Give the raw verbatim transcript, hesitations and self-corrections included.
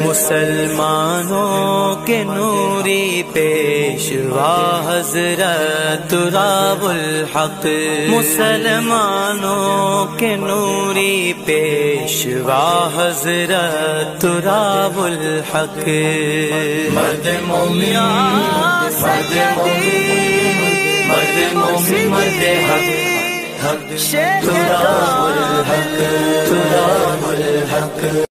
मुसलमानों के नूरी पेशवा हज़रत तुराबुल हक, मुसलमानों के नूरी पेशवा हज़रत तुराबुल हक। मर्द मोमिन मर्द मोमिन मर्द मोमिन मर्द हक हक तुराबुल हक तुराबुल हक।